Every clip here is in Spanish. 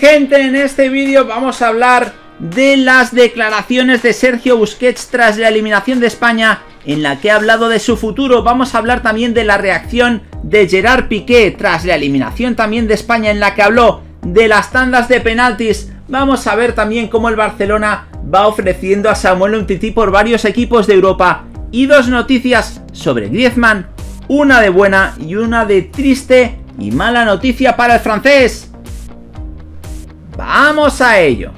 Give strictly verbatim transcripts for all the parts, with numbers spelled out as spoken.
Gente, en este vídeo vamos a hablar de las declaraciones de Sergio Busquets tras la eliminación de España, en la que ha hablado de su futuro. Vamos a hablar también de la reacción de Gerard Piqué tras la eliminación también de España, en la que habló de las tandas de penaltis. Vamos a ver también cómo el Barcelona va ofreciendo a Samuel Umtiti por varios equipos de Europa. Y dos noticias sobre Griezmann, una de buena y una de triste y mala noticia para el francés. ¡Vamos a ello!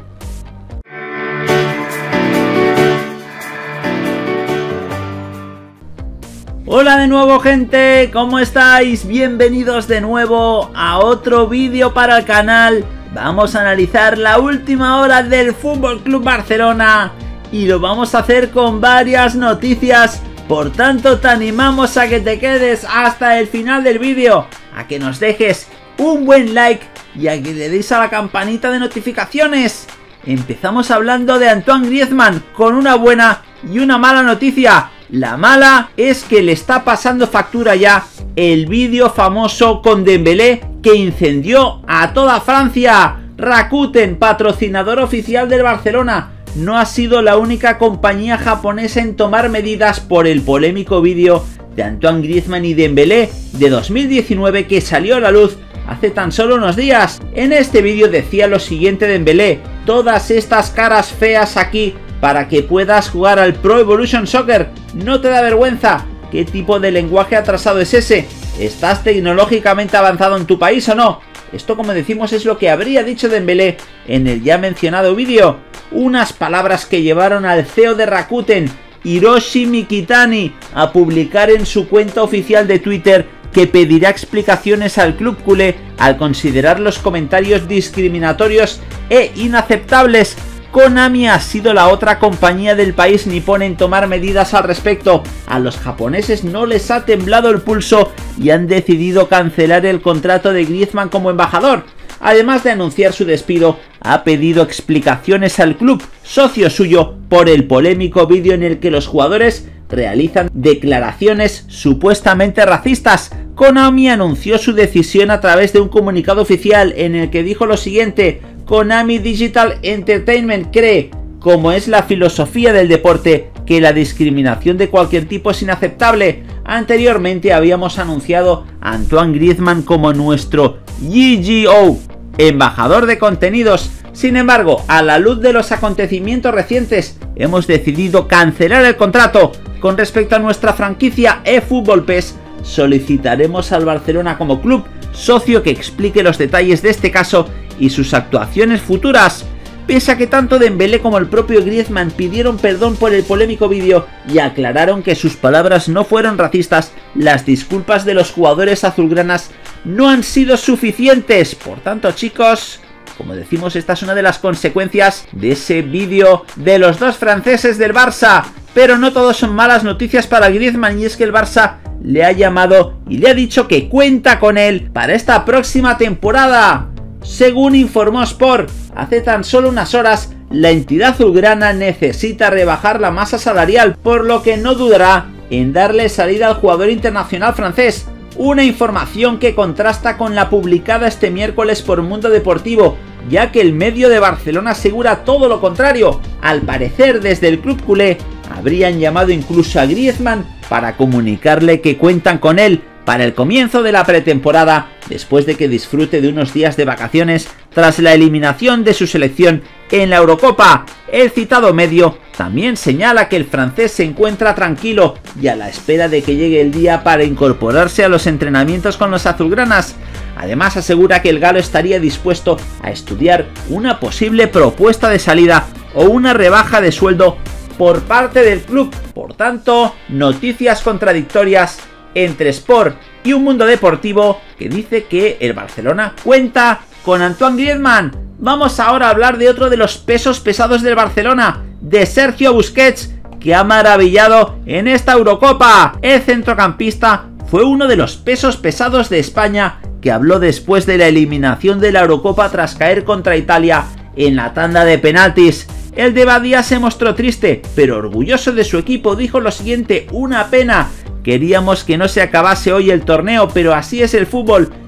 Hola de nuevo, gente, ¿cómo estáis? Bienvenidos de nuevo a otro vídeo para el canal. Vamos a analizar la última hora del F C Barcelona y lo vamos a hacer con varias noticias. Por tanto, te animamos a que te quedes hasta el final del vídeo, a que nos dejes un buen like y a que le deis a la campanita de notificaciones. Empezamos hablando de Antoine Griezmann con una buena y una mala noticia. La mala es que le está pasando factura ya el vídeo famoso con Dembélé que incendió a toda Francia. Rakuten, patrocinador oficial del Barcelona, no ha sido la única compañía japonesa en tomar medidas por el polémico vídeo de Antoine Griezmann y Dembélé de dos mil diecinueve que salió a la luz hace tan solo unos días. En este vídeo decía lo siguiente Dembélé: todas estas caras feas aquí para que puedas jugar al Pro Evolution Soccer, ¿no te da vergüenza? ¿Qué tipo de lenguaje atrasado es ese? ¿Estás tecnológicamente avanzado en tu país o no? Esto, como decimos, es lo que habría dicho Dembélé en el ya mencionado vídeo. Unas palabras que llevaron al C E O de Rakuten, Hiroshi Mikitani, a publicar en su cuenta oficial de Twitter que pedirá explicaciones al club culé al considerar los comentarios discriminatorios e inaceptables. Konami ha sido la otra compañía del país nipón en tomar medidas al respecto. A los japoneses no les ha temblado el pulso y han decidido cancelar el contrato de Griezmann como embajador. Además de anunciar su despido, ha pedido explicaciones al club, socio suyo, por el polémico vídeo en el que los jugadores realizan declaraciones supuestamente racistas. Konami anunció su decisión a través de un comunicado oficial en el que dijo lo siguiente: Konami Digital Entertainment cree, como es la filosofía del deporte, que la discriminación de cualquier tipo es inaceptable. Anteriormente habíamos anunciado a Antoine Griezmann como nuestro G G O, embajador de contenidos. Sin embargo, a la luz de los acontecimientos recientes, hemos decidido cancelar el contrato. Con respecto a nuestra franquicia eFootball P E S, solicitaremos al Barcelona como club socio que explique los detalles de este caso y sus actuaciones futuras. Pese a que tanto Dembélé como el propio Griezmann pidieron perdón por el polémico vídeo y aclararon que sus palabras no fueron racistas, las disculpas de los jugadores azulgranas no han sido suficientes. Por tanto, chicos, como decimos, esta es una de las consecuencias de ese vídeo de los dos franceses del Barça. Pero no todo son malas noticias para Griezmann, y es que el Barça le ha llamado y le ha dicho que cuenta con él para esta próxima temporada. Según informó Sport hace tan solo unas horas, la entidad azulgrana necesita rebajar la masa salarial, por lo que no dudará en darle salida al jugador internacional francés. Una información que contrasta con la publicada este miércoles por Mundo Deportivo, ya que el medio de Barcelona asegura todo lo contrario. Al parecer, desde el club culé habrían llamado incluso a Griezmann para comunicarle que cuentan con él para el comienzo de la pretemporada, después de que disfrute de unos días de vacaciones tras la eliminación de su selección en la Eurocopa. El citado medio también señala que el francés se encuentra tranquilo y a la espera de que llegue el día para incorporarse a los entrenamientos con los azulgranas. Además, asegura que el galo estaría dispuesto a estudiar una posible propuesta de salida o una rebaja de sueldo por parte del club. Por tanto, noticias contradictorias entre Sport y un Mundo Deportivo que dice que el Barcelona cuenta con Antoine Griezmann. Vamos ahora a hablar de otro de los pesos pesados del Barcelona, de Sergio Busquets, que ha maravillado en esta Eurocopa. El centrocampista fue uno de los pesos pesados de España que habló después de la eliminación de la Eurocopa tras caer contra Italia en la tanda de penaltis. El de Badía se mostró triste, pero orgulloso de su equipo. Dijo lo siguiente: una pena, queríamos que no se acabase hoy el torneo, pero así es el fútbol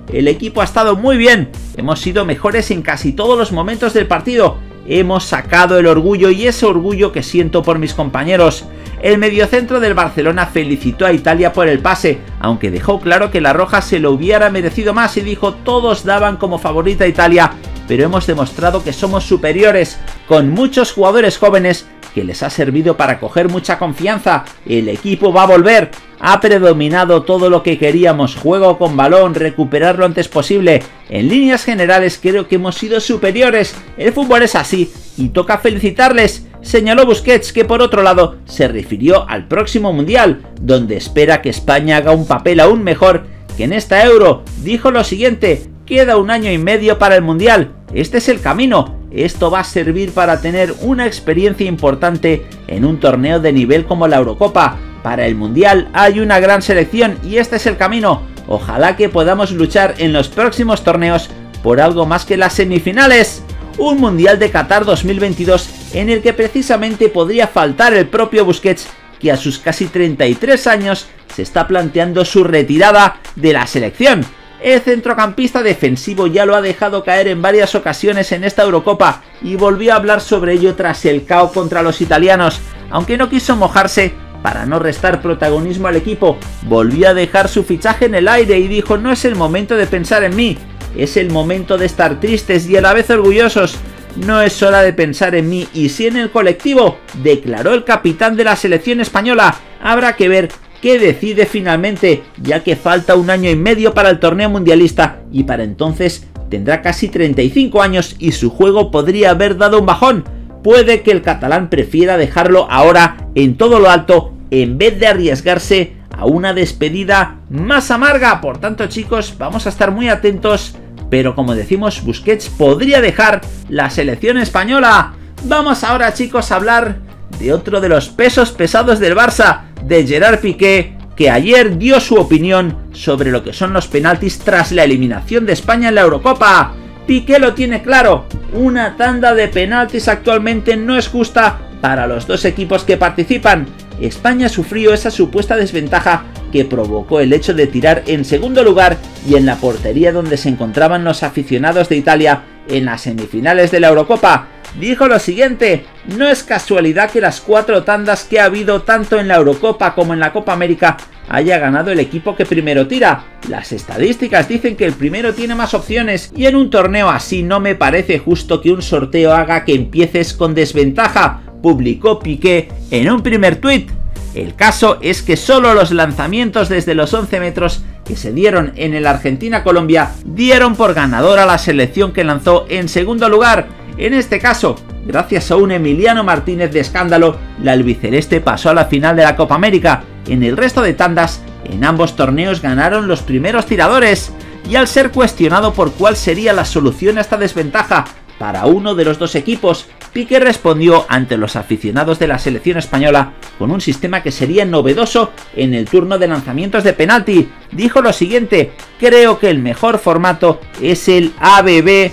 el equipo ha estado muy bien, hemos sido mejores en casi todos los momentos del partido, hemos sacado el orgullo y ese orgullo que siento por mis compañeros. El mediocentro del Barcelona felicitó a Italia por el pase, aunque dejó claro que la roja se lo hubiera merecido más y dijo todos daban como favorita a Italia, pero hemos demostrado que somos superiores, con muchos jugadores jóvenes que les ha servido para coger mucha confianza. El equipo va a volver, ha predominado todo lo que queríamos, juego con balón, recuperar lo antes posible. En líneas generales creo que hemos sido superiores, el fútbol es así y toca felicitarles, señaló Busquets, que por otro lado se refirió al próximo Mundial, donde espera que España haga un papel aún mejor que en esta Euro. Dijo lo siguiente: queda un año y medio para el Mundial, este es el camino, esto va a servir para tener una experiencia importante en un torneo de nivel como la Eurocopa. Para el Mundial hay una gran selección y este es el camino, ojalá que podamos luchar en los próximos torneos por algo más que las semifinales. Un Mundial de Qatar dos mil veintidós en el que precisamente podría faltar el propio Busquets, que a sus casi treinta y tres años se está planteando su retirada de la selección. El centrocampista defensivo ya lo ha dejado caer en varias ocasiones en esta Eurocopa y volvió a hablar sobre ello tras el caos contra los italianos, aunque no quiso mojarse para no restar protagonismo al equipo. Volvió a dejar su fichaje en el aire y dijo: no es el momento de pensar en mí, es el momento de estar tristes y a la vez orgullosos. No es hora de pensar en mí y sí en el colectivo, declaró el capitán de la selección española. Habrá que ver qué decide finalmente, ya que falta un año y medio para el torneo mundialista y para entonces tendrá casi treinta y cinco años y su juego podría haber dado un bajón. Puede que el catalán prefiera dejarlo ahora en todo lo alto en vez de arriesgarse a una despedida más amarga. Por tanto, chicos, vamos a estar muy atentos, pero como decimos, Busquets podría dejar la selección española. Vamos ahora, chicos, a hablar de otro de los pesos pesados del Barça, de Gerard Piqué, que ayer dio su opinión sobre lo que son los penaltis tras la eliminación de España en la Eurocopa. Piqué lo tiene claro, una tanda de penaltis actualmente no es justa para los dos equipos que participan. España sufrió esa supuesta desventaja que provocó el hecho de tirar en segundo lugar y en la portería donde se encontraban los aficionados de Italia en las semifinales de la Eurocopa. Dijo lo siguiente: no es casualidad que las cuatro tandas que ha habido tanto en la Eurocopa como en la Copa América haya ganado el equipo que primero tira. Las estadísticas dicen que el primero tiene más opciones y en un torneo así no me parece justo que un sorteo haga que empieces con desventaja, publicó Piqué en un primer tuit. El caso es que solo los lanzamientos desde los once metros que se dieron en el Argentina-Colombia dieron por ganador a la selección que lanzó en segundo lugar. En este caso, gracias a un Emiliano Martínez de escándalo, la albiceleste pasó a la final de la Copa América. En el resto de tandas, en ambos torneos ganaron los primeros tiradores, y al ser cuestionado por cuál sería la solución a esta desventaja para uno de los dos equipos, Piqué respondió ante los aficionados de la selección española con un sistema que sería novedoso en el turno de lanzamientos de penalti. Dijo lo siguiente: creo que el mejor formato es el A B B,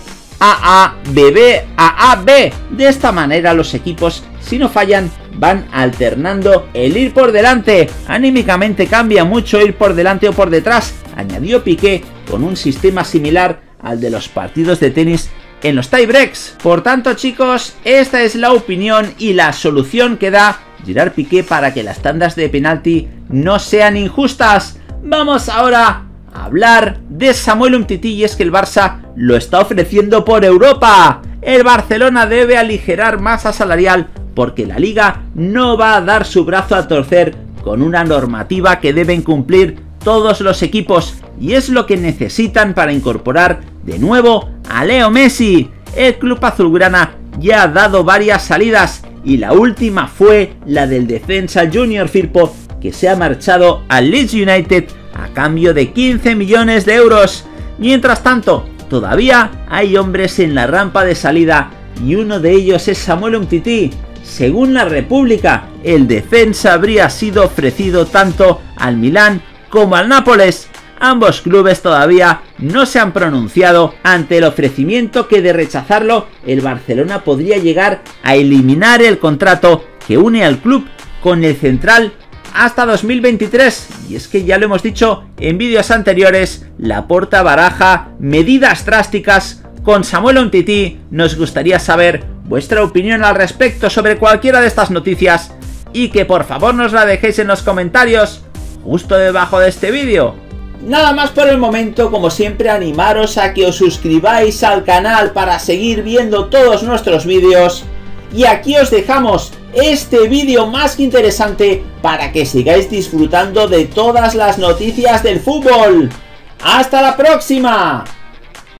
A A, B B, A A, B. De esta manera los equipos, si no fallan, van alternando el ir por delante. Anímicamente cambia mucho ir por delante o por detrás, añadió Piqué, con un sistema similar al de los partidos de tenis en los tie breaks. Por tanto, chicos, esta es la opinión y la solución que da Gerard Piqué para que las tandas de penalti no sean injustas. Vamos ahora a hablar de Samuel Umtiti, y es que el Barça lo está ofreciendo por Europa. El Barcelona debe aligerar masa salarial porque la Liga no va a dar su brazo a torcer con una normativa que deben cumplir todos los equipos, y es lo que necesitan para incorporar de nuevo a Leo Messi. El club azulgrana ya ha dado varias salidas y la última fue la del defensa Junior Firpo, que se ha marchado al Leeds United a cambio de quince millones de euros. Mientras tanto, todavía hay hombres en la rampa de salida y uno de ellos es Samuel Umtiti. Según la República, el defensa habría sido ofrecido tanto al Milán como al Nápoles. Ambos clubes todavía no se han pronunciado ante el ofrecimiento que, de rechazarlo, el Barcelona podría llegar a eliminar el contrato que une al club con el central hasta dos mil veintitrés. Y es que ya lo hemos dicho en vídeos anteriores, Laporta baraja medidas drásticas con Samuel Umtiti. Nos gustaría saber vuestra opinión al respecto sobre cualquiera de estas noticias y que por favor nos la dejéis en los comentarios justo debajo de este vídeo. Nada más por el momento, como siempre animaros a que os suscribáis al canal para seguir viendo todos nuestros vídeos. Y aquí os dejamos este vídeo más que interesante para que sigáis disfrutando de todas las noticias del fútbol. ¡Hasta la próxima!